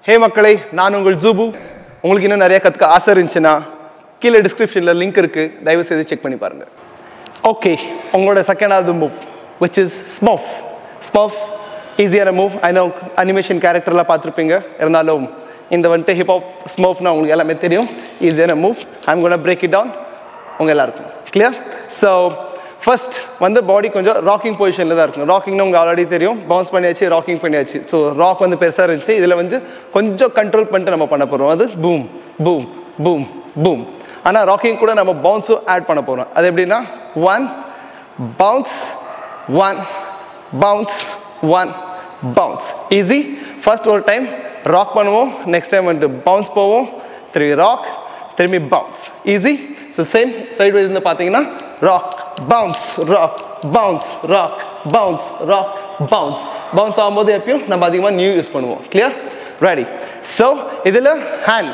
Hey மக்களே, நான் உங்கள் Zuboo. உங்களுக்கு இன்னும் நிறைய கத்துக்க ஆசை இருந்துச்சுனா கீழ டிஸ்கிரிப்ஷன்ல லிங்க் இருக்கு. தயவு செய்து செக் பண்ணி பாருங்க. Okay, உங்களோட செகண்டாவது move which is Smurf. Smurf easier move. I know animation characterல பார்த்திருப்பீங்க. இருந்தாலும் இந்த வந்து hip hop Smurfனா உங்களுக்கு எல்லாமே தெரியும். Easier move. I'm going to break it down. உங்க எல்லாருக்கும் clear? So first வந்து பாடி கொஞ்சம் ராக்கிங் பொசிஷன்ல தான் இருக்கும். ராக்கிங்னா உங்களுக்கு ஆல்ரெடி தெரியும். பவுன்ஸ் பண்ணியாச்சு, ராக்கிங் பண்ணியாச்சு. ஸோ ராக் வந்து பெருசாக இருந்துச்சு. இதில் வந்து கொஞ்சம் கண்ட்ரோல் பண்ணிட்டு நம்ம பண்ண போகிறோம். அது பூம் பூம் பூம் பூம். ஆனால் ராக்கிங் கூட நம்ம பவுன்ஸும் ஆட் பண்ண போகிறோம். அது எப்படின்னா 1 bounce 1 bounce 1 bounce. Easy. First ஒரு டைம் ராக் பண்ணுவோம், நெக்ஸ்ட் டைம் வந்து பவுன்ஸ் போவோம், திரும்பி ராக், திரும்பி bounce. Easy. So same side wise இருந்து பார்த்தீங்கன்னா rock bounce rock bounce rock bounce rock bounce bounce ஆகும்போது எப்பயும் நம்ம அதிகமாக நியூ யூஸ் பண்ணுவோம். கிளியர்? ரெடி. ஸோ இதில் ஹேண்ட்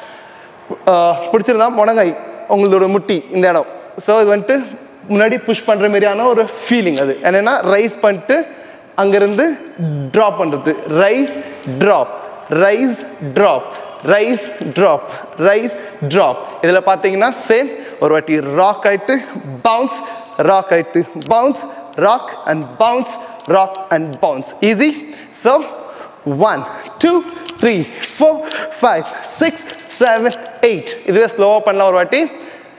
பிடிச்சிருந்தா முனங்கை உங்களோட முட்டி இந்த இடம். ஸோ இது வந்துட்டு முன்னாடி புஷ் பண்ணுற மாதிரியான ஒரு ஃபீலிங். அது என்னென்னா ரைஸ் பண்ணிட்டு அங்கேருந்து ட்ராப் பண்ணுறது. Rise drop rise drop rise drop rise drop. இதில் பார்த்தீங்கன்னா சேம் ஒரு வாட்டி ராக் ஆயிட்டு பவுன்ஸ், ராக் ஆயிட்டு bounce, rock and bounce, rock and bounce. Easy. So 1 2 3 4 5 6 7 8. இதுவே ஸ்லோவாக பண்ணலாம் ஒரு வாட்டி.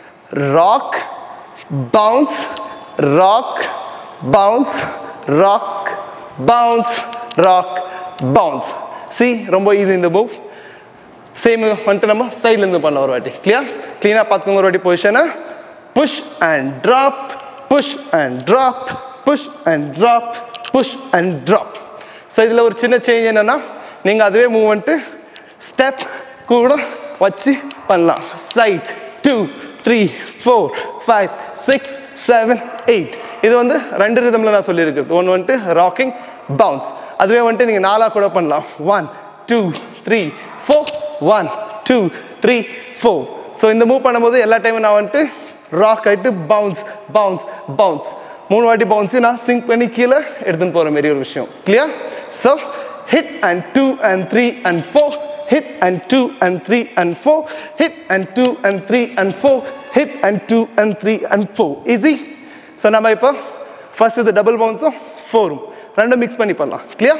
Rock bounce rock bounce rock bounce rock bounce. See, ரொம்ப ஈஸி இந்த மூவ். சேம் வந்துட்டு நம்ம சைட்லேருந்து பண்ணலாம் ஒரு வாட்டி. கிளியர்? க்ளீனாக பார்த்துக்கோங்க. ஒரு வாட்டி பொசிஷனை push and drop, push and drop, push and drop, push and drop. So இதில் ஒரு சின்ன சேஞ்ச் என்னென்னா, நீங்கள் அதுவே மூவ் பண்ணிட்டு ஸ்டெப் கூட வச்சு பண்ணலாம். சைட் 2 3 4 5 6 7 8. இது வந்து 2 ரிதமில் நான் சொல்லியிருக்கிறது. ஒன்று வந்துட்டு ராக்கிங் பவுன்ஸ். அதுவே வந்துட்டு நீங்கள் 4 கூட பண்ணலாம். 1 2 3 4 1 2 3 4. ஸோ இந்த மூவ் பண்ணும்போது எல்லா டைமும் நான் வந்துட்டு ராக் ஆகிட்டு பவுன்ஸ் பவுன்ஸ் பவுன்ஸ் 3 வாட்டி பவுன்ஸு நான் சிங்க் பண்ணி கீழே எடுத்துன்னு போகிற மாரி ஒரு விஷயம். Clear? So hit and 2 and 3 and 4, hit and 2 and 3 and 4, hit and 2 and 3 and 4, hit and 2 and 3 and 4. Easy. So நம்ம இப்போ ஃபர்ஸ்ட் இது டபுள் பவுன்ஸும் 4 ரெண்டும் மிக்ஸ் பண்ணி பண்ணலாம். கிளியர்?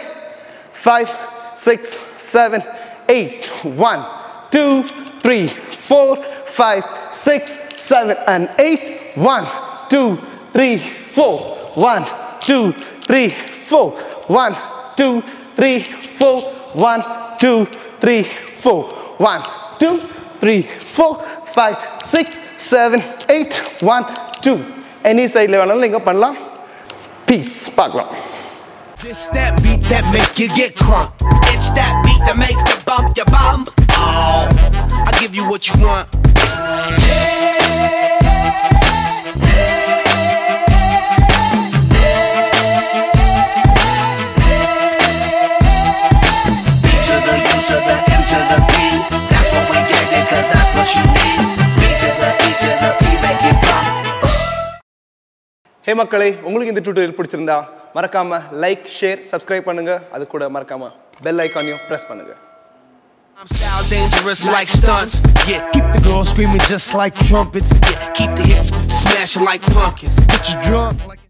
5 6 7 8 1 2 3 4 5 6 7 and 8 1 2 3 4 1 2 3 4 1 2 3 4 1 2 3 4 1 2 3 4 5 6 7 8 1 2. எனி சைடில் வேணாலும் நீங்கள் பண்ணலாம். பீஸ் பார்க்கலாம். This that beat that make you get crunk. It's that beat that make you bump your bum. Oh, I give you what you want. B to the U to the M to the B. That's what we get it, 'cause that's what you need. B to the E to the P make it bump. ஹே மக்களே, உங்களுக்கு இந்த tutorial பிடிச்சிருந்தா மறக்காம like, share, subscribe பண்ணுங்க. அது கூட மறக்காம bell ஐகானையும் press பண்ணுங்க. I'm style dangerous like stunts. Yeah, keep the girls screaming just like trumpets. Yeah, keep the hits smashing like pumpkins. Get you drunk like